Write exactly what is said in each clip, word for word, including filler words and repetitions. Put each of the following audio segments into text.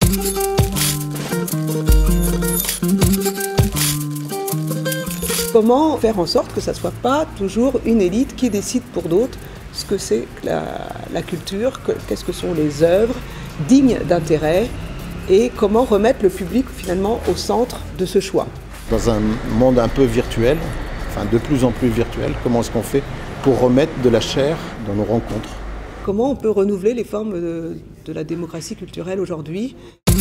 Comment faire en sorte que ça ne soit pas toujours une élite qui décide pour d'autres ce que c'est que la, la culture, qu'est-ce que sont les œuvres dignes d'intérêt et comment remettre le public finalement au centre de ce choix. Dans un monde un peu virtuel, enfin de plus en plus virtuel, comment est-ce qu'on fait pour remettre de la chair dans nos rencontres? Comment on peut renouveler les formes de, de la démocratie culturelle aujourd'hui?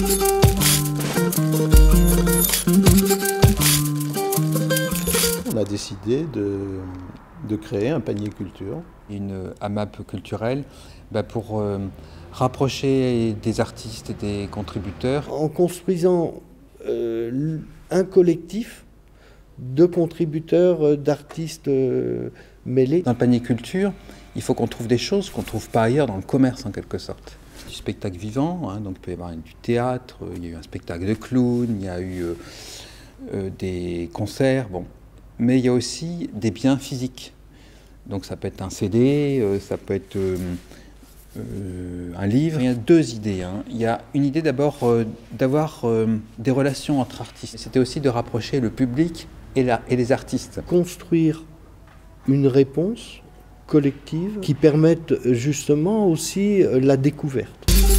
On a décidé de, de créer un panier culture. Une AMAP culturelle bah pour euh, rapprocher des artistes et des contributeurs. En construisant euh, un collectif de contributeurs, d'artistes euh, mêlés. Dans le panier culture, il faut qu'on trouve des choses qu'on ne trouve pas ailleurs dans le commerce en quelque sorte. Du spectacle vivant, hein, donc il peut y avoir du théâtre, il y a eu un spectacle de clown, il y a eu euh, euh, des concerts, bon. Mais il y a aussi des biens physiques. Donc ça peut être un C D, euh, ça peut être euh, euh, un livre. Il y a deux idées. Hein. Il y a une idée d'abord euh, d'avoir euh, des relations entre artistes. C'était aussi de rapprocher le public et, la, et les artistes. Construire une réponse collective qui permette justement aussi la découverte.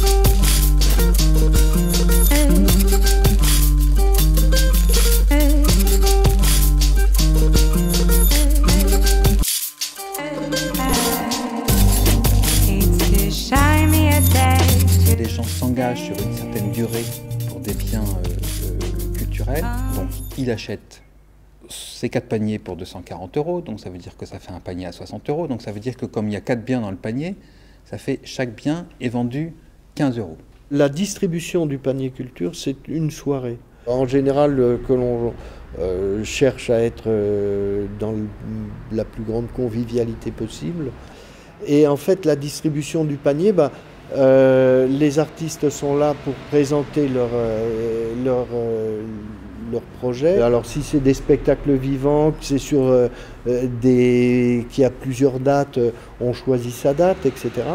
Les gens s'engagent sur une certaine durée pour des biens euh, euh, culturels, donc il achète ces quatre paniers pour deux cent quarante euros, donc ça veut dire que ça fait un panier à soixante euros, donc ça veut dire que comme il y a quatre biens dans le panier, ça fait chaque bien est vendu quinze euros. La distribution du panier culture, c'est une soirée. En général, euh, que l'on euh, cherche à être euh, dans le, la plus grande convivialité possible. Et en fait, la distribution du panier, bah, euh, les artistes sont là pour présenter leur, euh, leur, euh, leur projet. Alors si c'est des spectacles vivants, que c'est sur euh, des, qu'il y a plusieurs dates, on choisit sa date, et cetera.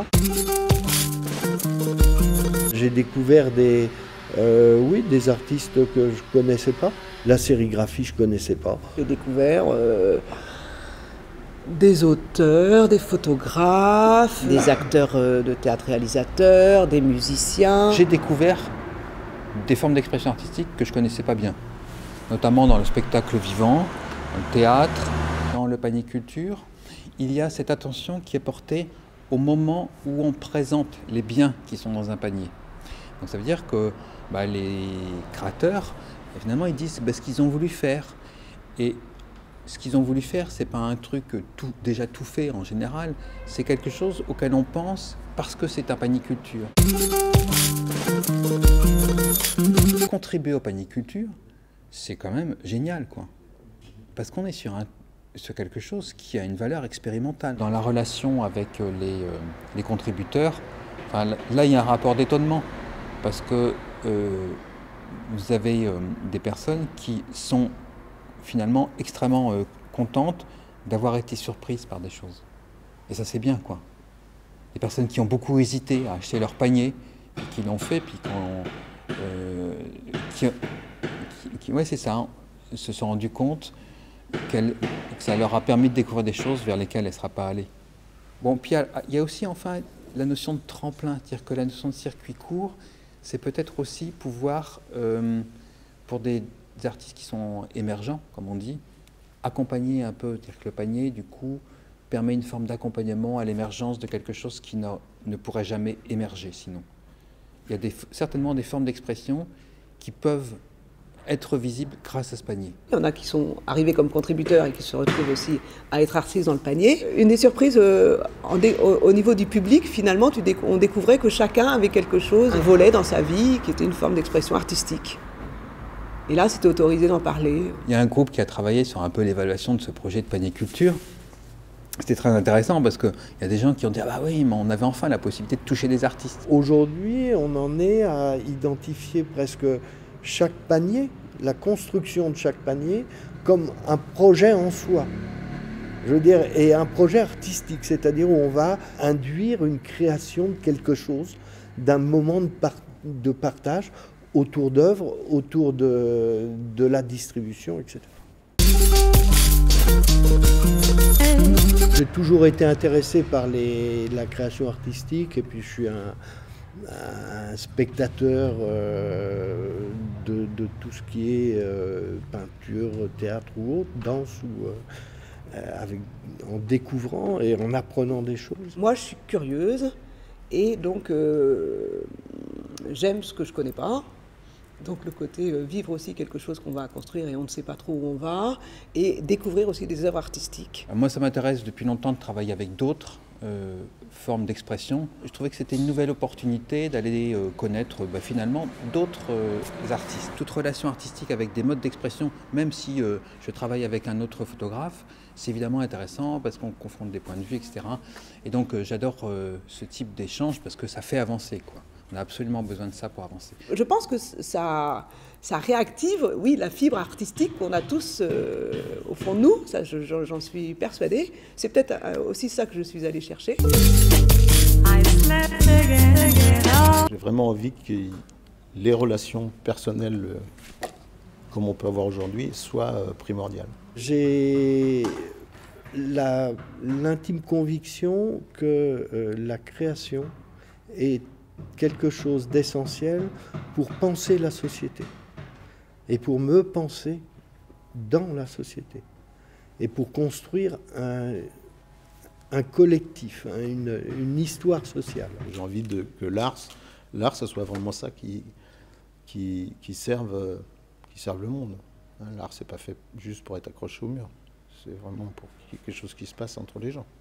J'ai découvert des, euh, oui, des artistes que je ne connaissais pas. La sérigraphie, je ne connaissais pas. J'ai découvert euh, des auteurs, des photographes, des acteurs euh, de théâtre réalisateurs, des musiciens. J'ai découvert des formes d'expression artistique que je ne connaissais pas bien, notamment dans le spectacle vivant, dans le théâtre, dans le panier culture. Il y a cette attention qui est portée au moment où on présente les biens qui sont dans un panier. Donc ça veut dire que bah, les créateurs, finalement, ils disent bah, ce qu'ils ont voulu faire. Et ce qu'ils ont voulu faire, c'est pas un truc tout, déjà tout fait en général, c'est quelque chose auquel on pense parce que c'est un panier culture. Contribuer au panier culture, c'est quand même génial, quoi. Parce qu'on est sur, un, sur quelque chose qui a une valeur expérimentale. Dans la relation avec les, euh, les contributeurs, enfin, là, il y a un rapport d'étonnement. Parce que euh, vous avez euh, des personnes qui sont finalement extrêmement euh, contentes d'avoir été surprises par des choses. Et ça, c'est bien, quoi. Des personnes qui ont beaucoup hésité à acheter leur panier, et qui l'ont fait, puis qui, euh, qui, qui, qui ouais, c'est ça, hein, se sont rendus compte que ça leur a permis de découvrir des choses vers lesquelles elles ne seraient pas allées. Bon, puis il y a aussi, enfin, la notion de tremplin, c'est-à-dire que la notion de circuit court, c'est peut-être aussi pouvoir, euh, pour des, des artistes qui sont émergents, comme on dit, accompagner un peu, c'est-à-dire que le panier, du coup, permet une forme d'accompagnement à l'émergence de quelque chose qui ne, ne pourrait jamais émerger sinon. Il y a des, certainement des formes d'expression qui peuvent être visibles grâce à ce panier. Il y en a qui sont arrivés comme contributeurs et qui se retrouvent aussi à être artistes dans le panier. Une des surprises euh, en dé, au, au niveau du public, finalement, tu déc on découvrait que chacun avait quelque chose, un volet dans sa vie qui était une forme d'expression artistique. Et là, c'était autorisé d'en parler. Il y a un groupe qui a travaillé sur un peu l'évaluation de ce projet de panier culture. C'était très intéressant parce qu'il y a des gens qui ont dit « Ah bah oui, mais on avait enfin la possibilité de toucher des artistes ». Aujourd'hui, on en est à identifier presque chaque panier, la construction de chaque panier, comme un projet en soi. Je veux dire, et un projet artistique, c'est-à-dire où on va induire une création de quelque chose, d'un moment de, de partage autour d'œuvres, autour de, de la distribution, et cetera. J'ai toujours été intéressé par les, la création artistique et puis je suis un, un spectateur euh, de, de tout ce qui est euh, peinture, théâtre ou autre, danse, ou, euh, avec, en découvrant et en apprenant des choses. Moi, je suis curieuse et donc euh, j'aime ce que je ne connais pas. Donc le côté euh, vivre aussi quelque chose qu'on va construire et on ne sait pas trop où on va, et découvrir aussi des œuvres artistiques. Moi, ça m'intéresse depuis longtemps de travailler avec d'autres euh, formes d'expression. Je trouvais que c'était une nouvelle opportunité d'aller euh, connaître bah, finalement d'autres euh, artistes. Toute relation artistique avec des modes d'expression, même si euh, je travaille avec un autre photographe, c'est évidemment intéressant parce qu'on confronte des points de vue, et cetera. Et donc euh, j'adore euh, ce type d'échange parce que ça fait avancer, quoi. On a absolument besoin de ça pour avancer. Je pense que ça, ça réactive, oui, la fibre artistique qu'on a tous euh, au fond de nous. Ça, je, j'en suis persuadée. C'est peut-être aussi ça que je suis allée chercher. J'ai vraiment envie que les relations personnelles, comme on peut avoir aujourd'hui, soient primordiales. J'ai la, l'intime conviction que euh, la création est quelque chose d'essentiel pour penser la société et pour me penser dans la société et pour construire un, un collectif, une, une histoire sociale. J'ai envie de, que l'art, l'art, ce soit vraiment ça qui, qui, qui, serve, qui serve le monde. L'art, c'est pas fait juste pour être accroché au mur, c'est vraiment pour quelque chose qui se passe entre les gens.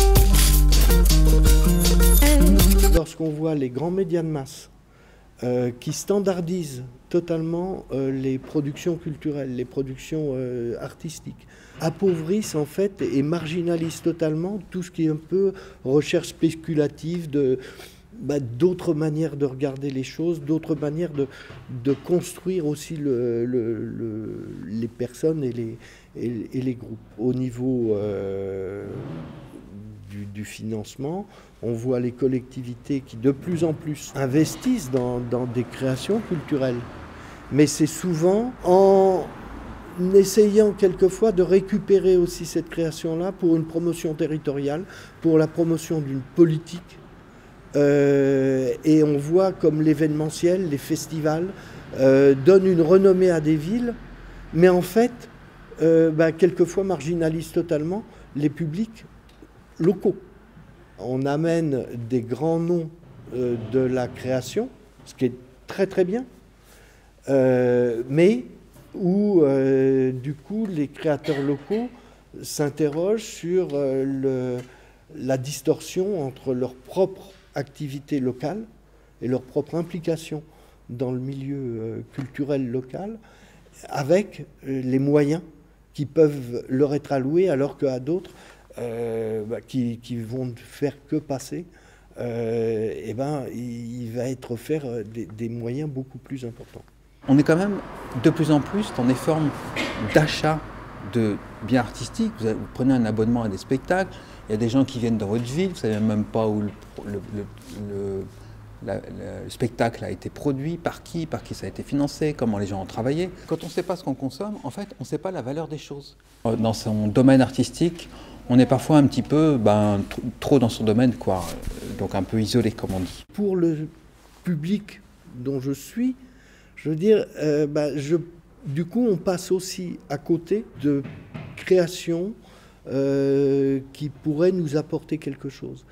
Lorsqu'on voit les grands médias de masse euh, qui standardisent totalement euh, les productions culturelles, les productions euh, artistiques, appauvrissent en fait et marginalisent totalement tout ce qui est un peu recherche spéculative de, bah, d'autres manières de regarder les choses, d'autres manières de, de construire aussi le, le, le, les personnes et les, et, et les groupes. Au niveau euh, Du, du financement, on voit les collectivités qui de plus en plus investissent dans, dans des créations culturelles. Mais c'est souvent en essayant quelquefois de récupérer aussi cette création-là pour une promotion territoriale, pour la promotion d'une politique. Euh, et on voit comme l'événementiel, les festivals, euh, donnent une renommée à des villes, mais en fait, euh, bah, quelquefois marginalisent totalement les publics locaux. On amène des grands noms euh, de la création, ce qui est très très bien, euh, mais où euh, du coup les créateurs locaux s'interrogent sur euh, le, la distorsion entre leur propre activité locale et leur propre implication dans le milieu euh, culturel local, avec euh, les moyens qui peuvent leur être alloués, alors qu'à d'autres Euh, bah, qui, qui vont faire que passer, euh, et ben, il, il va être offert des, des moyens beaucoup plus importants. On est quand même de plus en plus dans des formes d'achat de biens artistiques. Vous, avez, vous prenez un abonnement à des spectacles, il y a des gens qui viennent dans votre ville, vous ne savez même pas où le, le, le, le, la, le spectacle a été produit, par qui, par qui ça a été financé, comment les gens ont travaillé. Quand on ne sait pas ce qu'on consomme, en fait, on ne sait pas la valeur des choses. Dans son domaine artistique, on est parfois un petit peu ben, trop dans son domaine, quoi, donc un peu isolé, comme on dit. Pour le public dont je suis, je veux dire, euh, ben, je, du coup, on passe aussi à côté de créations euh, qui pourraient nous apporter quelque chose.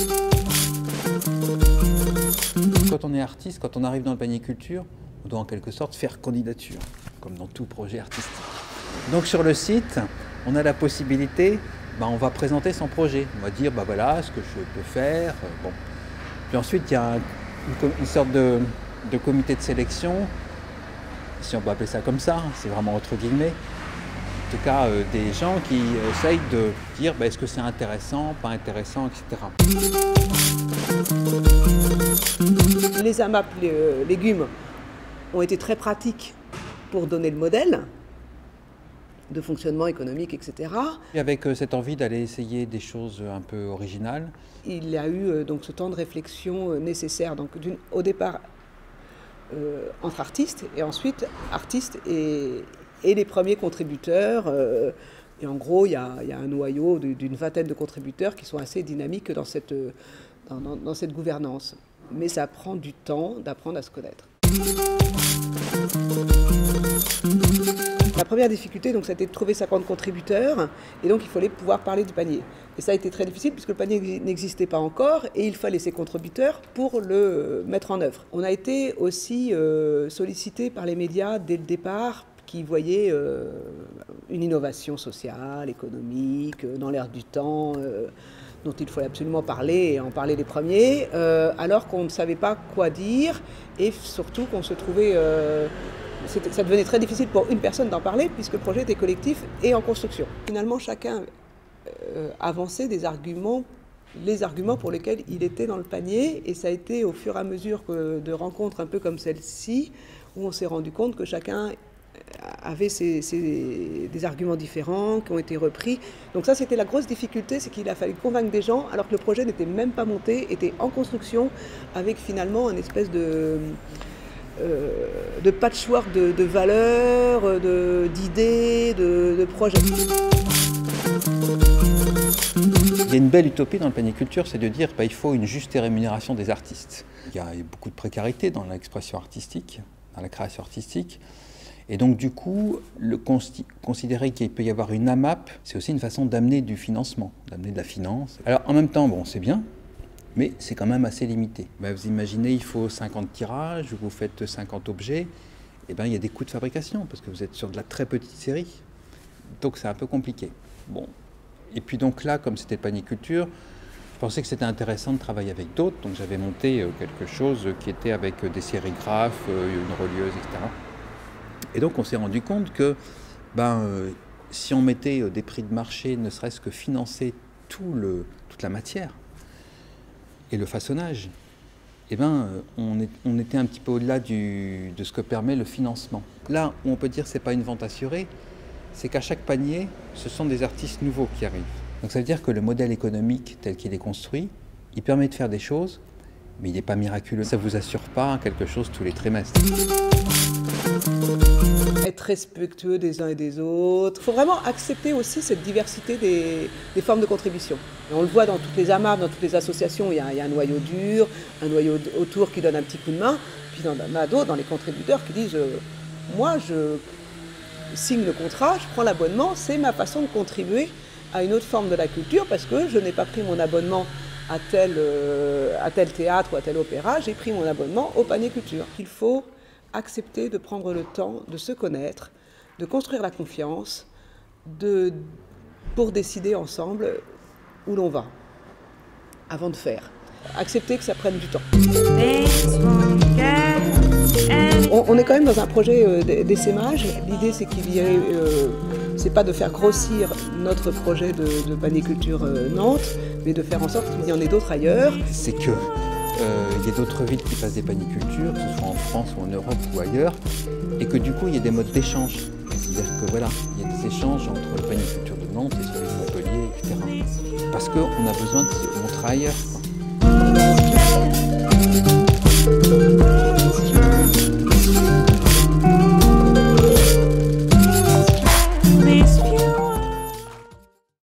Quand on est artiste, quand on arrive dans le panier culture, on doit en quelque sorte faire candidature, comme dans tout projet artistique. Donc sur le site, on a la possibilité, ben, on va présenter son projet. On va dire, ben voilà ce que je peux faire. Bon. Puis ensuite, il y a un, une, une sorte de, de comité de sélection, si on peut appeler ça comme ça, c'est vraiment entre guillemets. En tout cas, euh, des gens qui euh, essayent de dire ben, est-ce que c'est intéressant, pas intéressant, et cetera. Les A M A P les, euh, légumes ont été très pratiques pour donner le modèle de fonctionnement économique, et cetera. Et avec euh, cette envie d'aller essayer des choses un peu originales. Il y a eu euh, donc ce temps de réflexion euh, nécessaire. Donc, au départ, euh, entre artistes, et ensuite artistes et, et les premiers contributeurs. Euh, et en gros, il y, y a un noyau d'une vingtaine de contributeurs qui sont assez dynamiques dans cette, dans, dans, dans cette gouvernance. Mais ça prend du temps d'apprendre à se connaître. La première difficulté, donc, c'était de trouver cinquante contributeurs, et donc il fallait pouvoir parler du panier. Et ça a été très difficile puisque le panier n'existait pas encore, et il fallait ces contributeurs pour le mettre en œuvre. On a été aussi euh, sollicité par les médias dès le départ, qui voyaient euh, une innovation sociale, économique, euh, dans l'air du temps, euh, dont il fallait absolument parler et en parler les premiers, euh, alors qu'on ne savait pas quoi dire, et surtout qu'on se trouvait... Euh, ça devenait très difficile pour une personne d'en parler, puisque le projet était collectif et en construction. Finalement, chacun euh, avançait des arguments, les arguments pour lesquels il était dans le panier, et ça a été au fur et à mesure que, de rencontres un peu comme celle-ci, où on s'est rendu compte que chacun avait ses, ses, des arguments différents qui ont été repris. Donc ça, c'était la grosse difficulté, c'est qu'il a fallu convaincre des gens, alors que le projet n'était même pas monté, était en construction, avec finalement une espèce de... Euh, de patchwork de, de valeurs, d'idées, de, de, de projets. Il y a une belle utopie dans le panier culture, c'est de dire qu'il bah, faut une juste rémunération des artistes. Il y a beaucoup de précarité dans l'expression artistique, dans la création artistique. Et donc du coup, le considérer qu'il peut y avoir une A M A P, c'est aussi une façon d'amener du financement, d'amener de la finance. Alors en même temps, bon, c'est bien, mais c'est quand même assez limité. Ben, vous imaginez, il faut cinquante tirages, vous faites cinquante objets, et ben, il y a des coûts de fabrication, parce que vous êtes sur de la très petite série. Donc c'est un peu compliqué. Bon. Et puis donc là, comme c'était le panier culture, je pensais que c'était intéressant de travailler avec d'autres, donc j'avais monté quelque chose qui était avec des sérigraphes, une relieuse, et cetera. Et donc on s'est rendu compte que ben, euh, si on mettait des prix de marché, ne serait-ce que financer tout le, toute la matière, et le façonnage, eh ben, on, est, on était un petit peu au-delà de ce que permet le financement. Là où on peut dire que ce n'est pas une vente assurée, c'est qu'à chaque panier, ce sont des artistes nouveaux qui arrivent. Donc ça veut dire que le modèle économique tel qu'il est construit, il permet de faire des choses, mais il n'est pas miraculeux. Ça ne vous assure pas quelque chose tous les trimestres. Être respectueux des uns et des autres. Il faut vraiment accepter aussi cette diversité des, des formes de contribution. Et on le voit dans toutes les A M A P, dans toutes les associations, il y, a, il y a un noyau dur, un noyau autour qui donne un petit coup de main, puis il y en a d'autres, dans les contributeurs, qui disent euh, « moi, je signe le contrat, je prends l'abonnement, c'est ma façon de contribuer à une autre forme de la culture, parce que je n'ai pas pris mon abonnement à tel, euh, à tel théâtre ou à tel opéra, j'ai pris mon abonnement au panier culture. » Il faut accepter de prendre le temps de se connaître, de construire la confiance, de, pour décider ensemble où l'on va, avant de faire. Accepter que ça prenne du temps. On, on est quand même dans un projet euh, d'essaimage. L'idée, c'est qu'il y ait, euh, c'est pas de faire grossir notre projet de, de panier culture euh, Nantes, mais de faire en sorte qu'il y en ait d'autres ailleurs. C'est que il euh, y a d'autres villes qui passent des panicultures, que ce soit en France ou en Europe ou ailleurs, et que du coup il y a des modes d'échange. C'est-à-dire que voilà, il y a des échanges entre le paniculture de Nantes et celui de Montpellier, et cetera. Parce qu'on a besoin de se montrer ailleurs, quoi.